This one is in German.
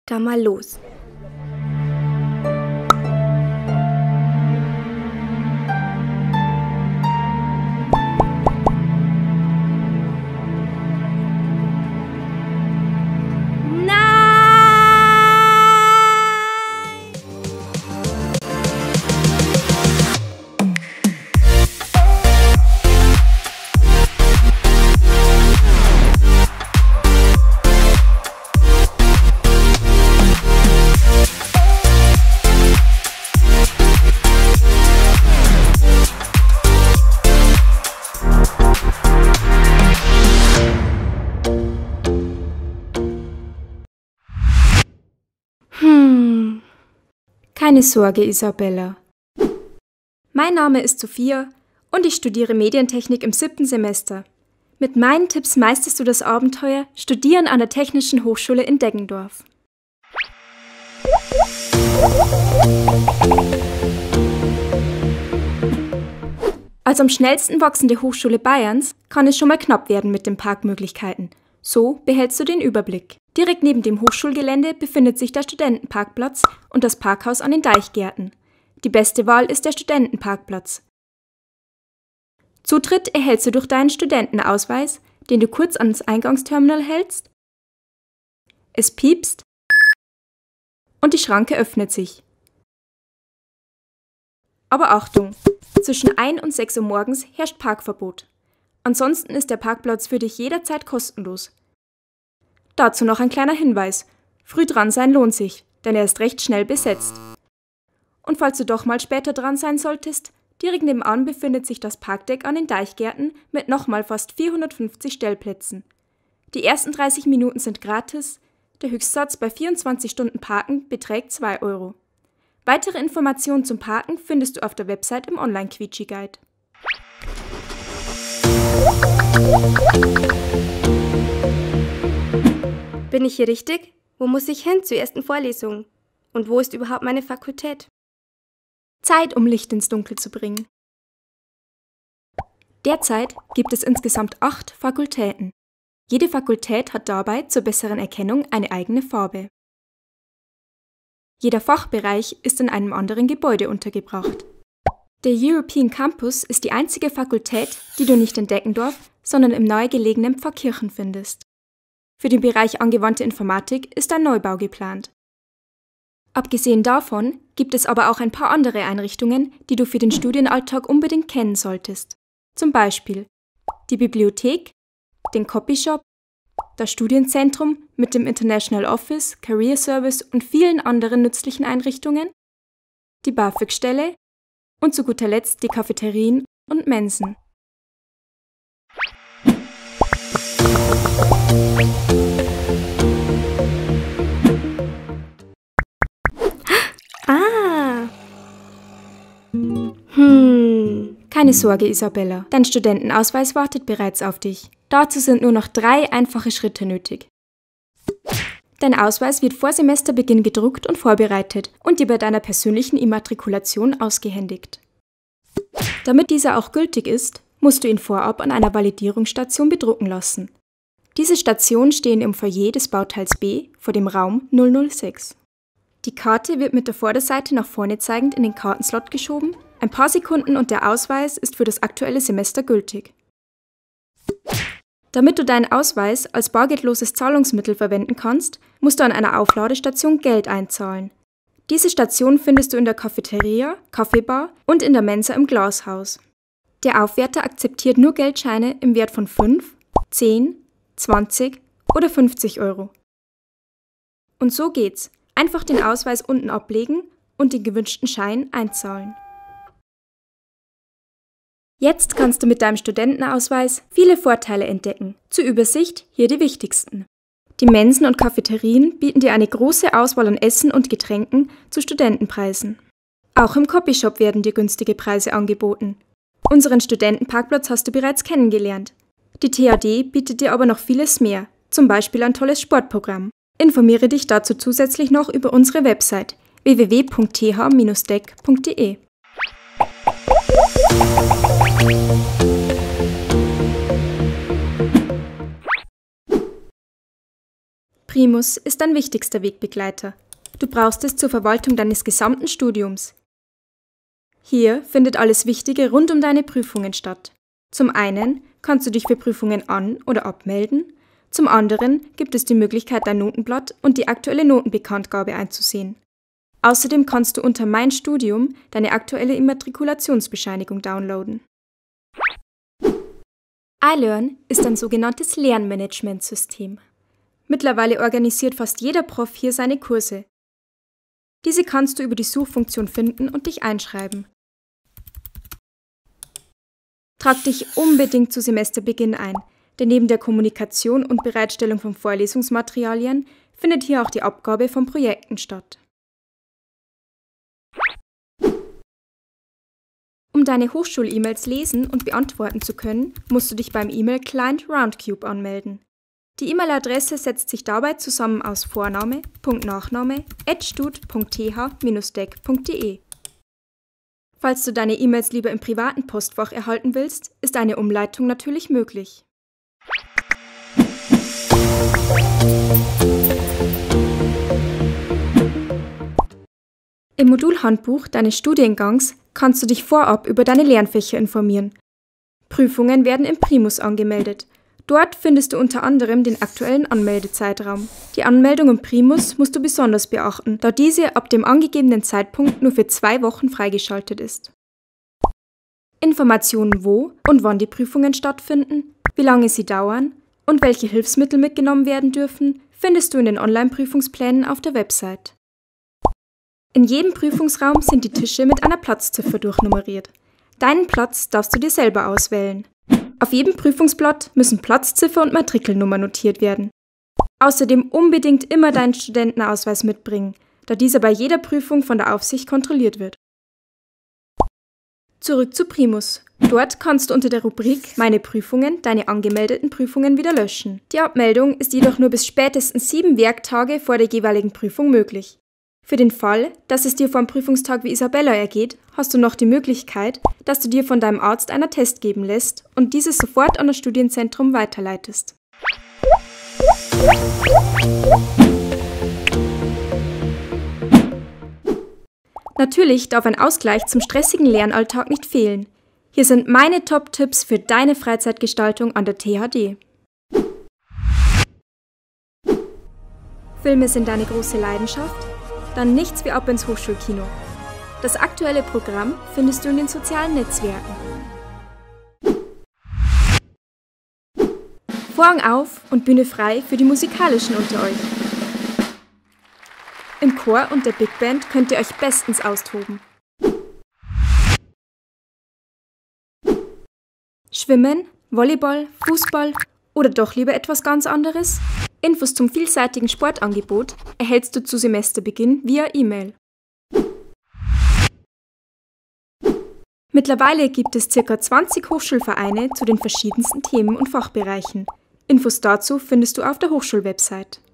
da mal los. Keine Sorge, Isabella. Mein Name ist Sophia und ich studiere Medientechnik im 7. Semester. Mit meinen Tipps meisterst du das Abenteuer Studieren an der Technischen Hochschule in Deggendorf. Als am schnellsten wachsende Hochschule Bayerns kann es schon mal knapp werden mit den Parkmöglichkeiten. So behältst du den Überblick. Direkt neben dem Hochschulgelände befindet sich der Studentenparkplatz und das Parkhaus an den Deichgärten. Die beste Wahl ist der Studentenparkplatz. Zutritt erhältst du durch deinen Studentenausweis, den du kurz ans Eingangsterminal hältst. Es piepst und die Schranke öffnet sich. Aber Achtung! Zwischen 1 und 6 Uhr morgens herrscht Parkverbot. Ansonsten ist der Parkplatz für dich jederzeit kostenlos. Dazu noch ein kleiner Hinweis. Früh dran sein lohnt sich, denn er ist recht schnell besetzt. Und falls du doch mal später dran sein solltest, direkt nebenan befindet sich das Parkdeck an den Deichgärten mit nochmal fast 450 Stellplätzen. Die ersten 30 Minuten sind gratis, der Höchstsatz bei 24 Stunden Parken beträgt 2 Euro. Weitere Informationen zum Parken findest du auf der Website im Online-Quietschi-Guide. Bin ich hier richtig? Wo muss ich hin zur ersten Vorlesung? Und wo ist überhaupt meine Fakultät? Zeit, um Licht ins Dunkel zu bringen. Derzeit gibt es insgesamt 8 Fakultäten. Jede Fakultät hat dabei zur besseren Erkennung eine eigene Farbe. Jeder Fachbereich ist in einem anderen Gebäude untergebracht. Der European Campus ist die einzige Fakultät, die du nicht in Deggendorf, sondern im nahegelegenen Pfarrkirchen findest. Für den Bereich angewandte Informatik ist ein Neubau geplant. Abgesehen davon gibt es aber auch ein paar andere Einrichtungen, die du für den Studienalltag unbedingt kennen solltest. Zum Beispiel die Bibliothek, den Copyshop, das Studienzentrum mit dem International Office, Career Service und vielen anderen nützlichen Einrichtungen, die BAföG-Stelle und zu guter Letzt die Cafeterien und Mensen. Keine Sorge, Isabella, dein Studentenausweis wartet bereits auf dich. Dazu sind nur noch 3 einfache Schritte nötig. Dein Ausweis wird vor Semesterbeginn gedruckt und vorbereitet und dir bei deiner persönlichen Immatrikulation ausgehändigt. Damit dieser auch gültig ist, musst du ihn vorab an einer Validierungsstation bedrucken lassen. Diese Stationen stehen im Foyer des Bauteils B vor dem Raum 006. Die Karte wird mit der Vorderseite nach vorne zeigend in den Kartenslot geschoben, ein paar Sekunden und der Ausweis ist für das aktuelle Semester gültig. Damit du deinen Ausweis als bargeldloses Zahlungsmittel verwenden kannst, musst du an einer Aufladestation Geld einzahlen. Diese Station findest du in der Cafeteria, Kaffeebar und in der Mensa im Glashaus. Der Aufwärter akzeptiert nur Geldscheine im Wert von 5, 10, 20 oder 50 Euro. Und so geht's. Einfach den Ausweis unten ablegen und den gewünschten Schein einzahlen. Jetzt kannst du mit deinem Studentenausweis viele Vorteile entdecken. Zur Übersicht hier die wichtigsten. Die Mensen und Cafeterien bieten dir eine große Auswahl an Essen und Getränken zu Studentenpreisen. Auch im Copyshop werden dir günstige Preise angeboten. Unseren Studentenparkplatz hast du bereits kennengelernt. Die THD bietet dir aber noch vieles mehr, zum Beispiel ein tolles Sportprogramm. Informiere dich dazu zusätzlich noch über unsere Website www.th-deg.de. Primus ist dein wichtigster Wegbegleiter. Du brauchst es zur Verwaltung deines gesamten Studiums. Hier findet alles Wichtige rund um deine Prüfungen statt. Zum einen kannst du dich für Prüfungen an- oder abmelden, zum anderen gibt es die Möglichkeit, dein Notenblatt und die aktuelle Notenbekanntgabe einzusehen. Außerdem kannst du unter Mein Studium deine aktuelle Immatrikulationsbescheinigung downloaden. iLearn ist ein sogenanntes Lernmanagementsystem. Mittlerweile organisiert fast jeder Prof hier seine Kurse. Diese kannst du über die Suchfunktion finden und dich einschreiben. Trag dich unbedingt zu Semesterbeginn ein, denn neben der Kommunikation und Bereitstellung von Vorlesungsmaterialien findet hier auch die Abgabe von Projekten statt. Um deine Hochschul-E-Mails lesen und beantworten zu können, musst du dich beim E-Mail-Client Roundcube anmelden. Die E-Mail-Adresse setzt sich dabei zusammen aus vorname.nachname@stud.th-deck.de. Falls du deine E-Mails lieber im privaten Postfach erhalten willst, ist eine Umleitung natürlich möglich. Im Modulhandbuch deines Studiengangs kannst du dich vorab über deine Lernfächer informieren. Prüfungen werden im Primus angemeldet. Dort findest du unter anderem den aktuellen Anmeldezeitraum. Die Anmeldung im Primus musst du besonders beachten, da diese ab dem angegebenen Zeitpunkt nur für 2 Wochen freigeschaltet ist. Informationen, wo und wann die Prüfungen stattfinden, wie lange sie dauern und welche Hilfsmittel mitgenommen werden dürfen, findest du in den Online-Prüfungsplänen auf der Website. In jedem Prüfungsraum sind die Tische mit einer Platzziffer durchnummeriert. Deinen Platz darfst du dir selber auswählen. Auf jedem Prüfungsblatt müssen Platzziffer und Matrikelnummer notiert werden. Außerdem unbedingt immer deinen Studentenausweis mitbringen, da dieser bei jeder Prüfung von der Aufsicht kontrolliert wird. Zurück zu Primus. Dort kannst du unter der Rubrik Meine Prüfungen deine angemeldeten Prüfungen wieder löschen. Die Abmeldung ist jedoch nur bis spätestens 7 Werktage vor der jeweiligen Prüfung möglich. Für den Fall, dass es dir vor dem Prüfungstag wie Isabella ergeht, hast du noch die Möglichkeit, dass du dir von deinem Arzt einen Attest geben lässt und dieses sofort an das Studienzentrum weiterleitest. Natürlich darf ein Ausgleich zum stressigen Lernalltag nicht fehlen. Hier sind meine Top-Tipps für deine Freizeitgestaltung an der THD. Filme sind deine große Leidenschaft? Dann nichts wie ab ins Hochschulkino. Das aktuelle Programm findest du in den sozialen Netzwerken. Vorhang auf und Bühne frei für die Musikalischen unter euch. Im Chor und der Big Band könnt ihr euch bestens austoben. Schwimmen, Volleyball, Fußball oder doch lieber etwas ganz anderes? Infos zum vielseitigen Sportangebot erhältst du zu Semesterbeginn via E-Mail. Mittlerweile gibt es ca. 20 Hochschulvereine zu den verschiedensten Themen und Fachbereichen. Infos dazu findest du auf der Hochschulwebsite.